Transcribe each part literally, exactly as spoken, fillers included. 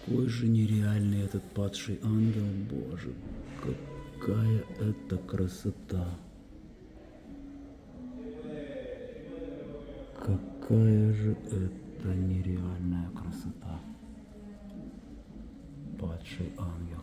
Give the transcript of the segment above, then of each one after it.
Какой же нереальный этот падший ангел, Боже, какая это красота! Какая же это нереальная красота! Падший ангел.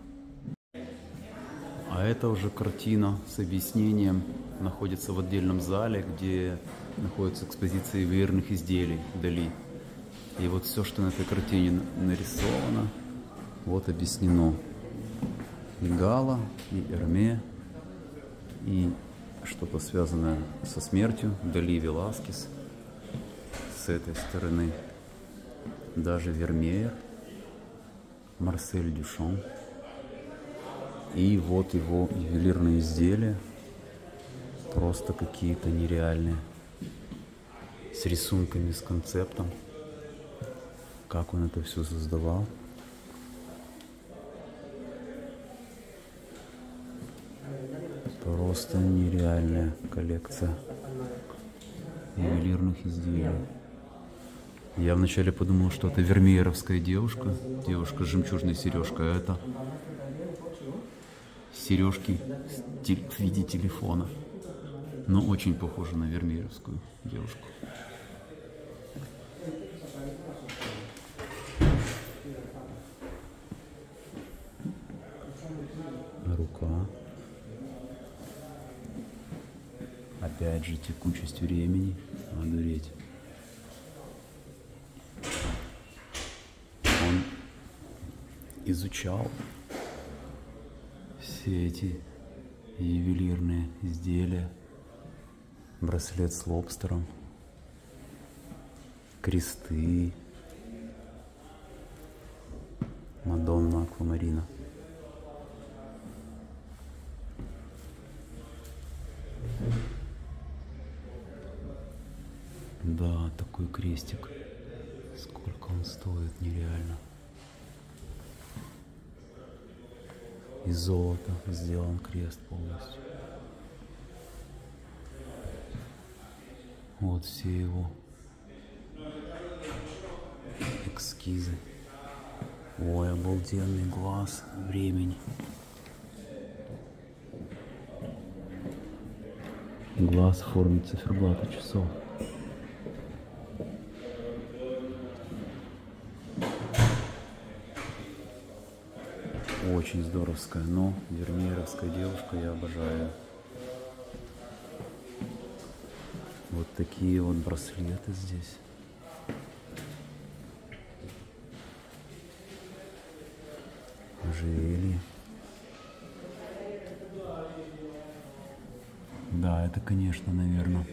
А это уже картина с объяснением находится в отдельном зале, где находятся экспозиции ювелирных изделий Дали. И вот все, что на этой картине нарисовано, вот объяснено. И Гала, и Эрме, и что-то связанное со смертью, Дали, Веласкес. С этой стороны даже Вермеер, Марсель Дюшон. И вот его ювелирные изделия, просто какие-то нереальные, с рисунками, с концептом, как он это все создавал. Просто нереальная коллекция ювелирных изделий. Я вначале подумал, что это вермееровская девушка, девушка с жемчужной сережкой, а это сережки в виде телефона, но очень похожа на вермееровскую девушку. Рука. Опять же текучесть времени. Одуреть. Он изучал все эти ювелирные изделия. Браслет с лобстером. Кресты. Мадонна Аквамарина. Да, такой крестик. Сколько он стоит, нереально. Из золота сделан крест полностью. Вот все его эскизы. Ой, обалденный глаз времени. Глаз в форме циферблата часов. Очень здоровская, но вермееровская девушка, я обожаю. Вот такие вот браслеты здесь. Ожерелье. Да, это, конечно, наверное,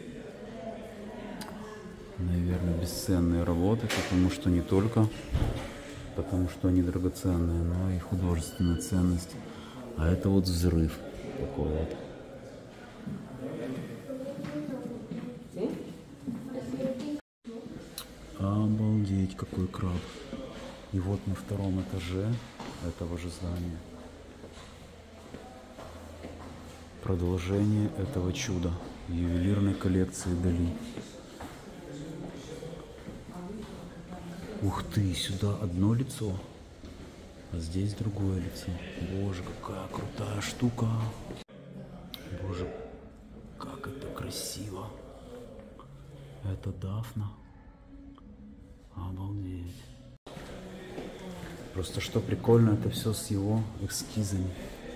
наверное, бесценные работы, потому что не только потому что они драгоценные, но и художественная ценность. А это вот взрыв такой вот. Обалдеть, какой краб. И вот на втором этаже этого же здания продолжение этого чуда ювелирной коллекции Дали. Ух ты, сюда одно лицо, а здесь другое лицо. Боже, какая крутая штука. Боже, как это красиво. Это Дафна. Обалдеть. Просто что прикольно, это все с его эскизами.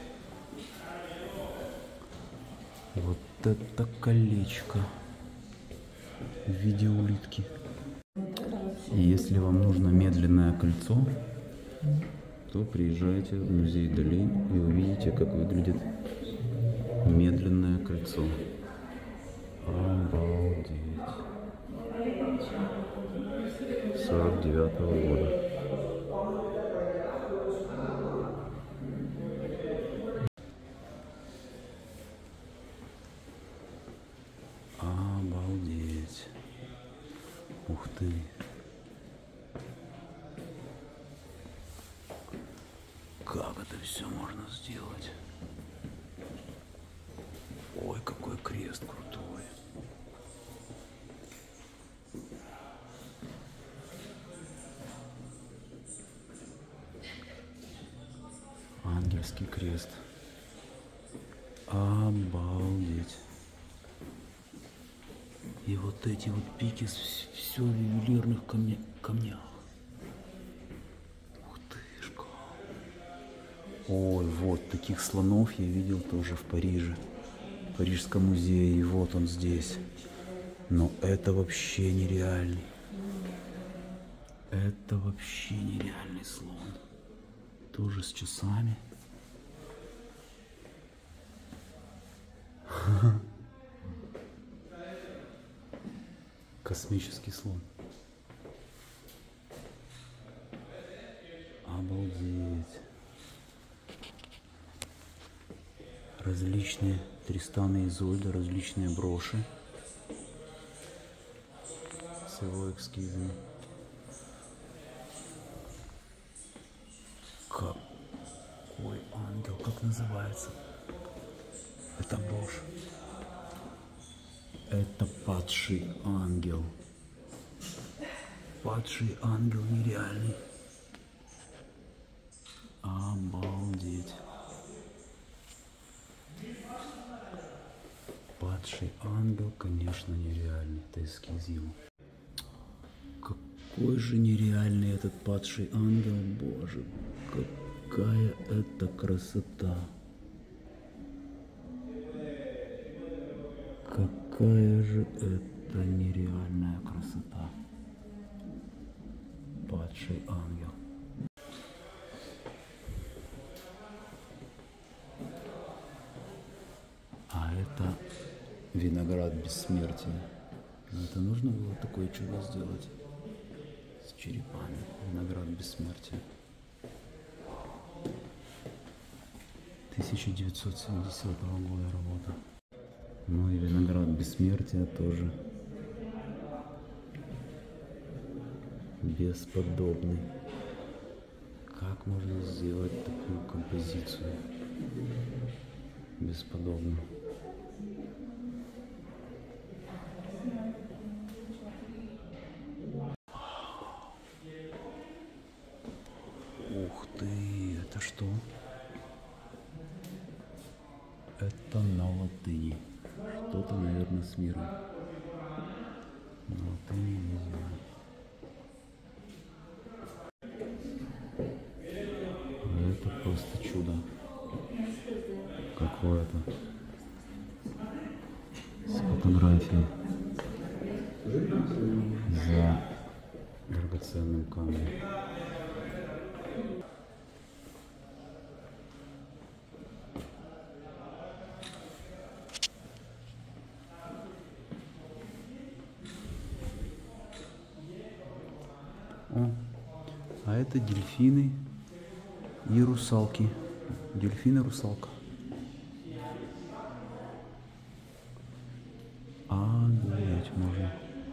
Вот это колечко в виде улитки. И если вам нужно медленное кольцо, то приезжайте в музей Дали и увидите, как выглядит медленное кольцо. Обалдеть. сорок девятого года. Обалдеть. Ух ты. Как это все можно сделать? Ой, какой крест крутой. Ноябрьский крест. Обалдеть. И вот эти вот пики, все в ювелирных камня, камнях. Ух тышка. Ой, вот таких слонов я видел тоже в Париже. В Парижском музее. И вот он здесь. Но это вообще нереальный. Это вообще нереальный слон. Тоже с часами. Космический слон. Обалдеть. Различные Тристан и Изольда, различные броши с его эскизами. Какой ангел, как называется? Это брошь. Это падший ангел. Падший ангел нереальный. Обалдеть. Падший ангел, конечно, нереальный. Это эскиз его. Какой же нереальный этот падший ангел, боже. Какая это красота. Какая же это нереальная красота. Падший ангел. А это виноград бессмертия. Это нужно было такое чудо сделать с черепами. Виноград бессмертия. тысяча девятьсот семидесятого года работа. Ну и виноград бессмертия тоже бесподобный. Как можно сделать такую композицию? Бесподобно. Ух ты, это что? Это на латыни. Что-то, наверное, с миром. На латыни не знаю. Это просто чудо. Какое-то. С фотографией. За драгоценным камнем. О, а это дельфины и русалки. Дельфин и русалка. А, гулять можно.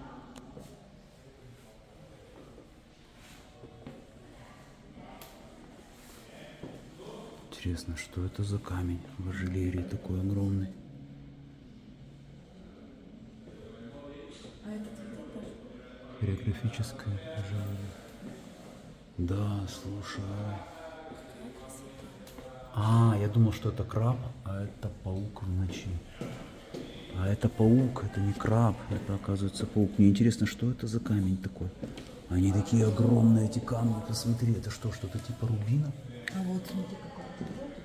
Интересно, что это за камень в ожерелье такой огромный? Хореографическое ожерелье. Да, слушай. А, я думал, что это краб, а это паук в ночи. А это паук, это не краб, это, оказывается, паук. Мне интересно, что это за камень такой? Они такие огромные, эти камни, посмотри, это что, что-то типа рубина? А вот смотри, какой.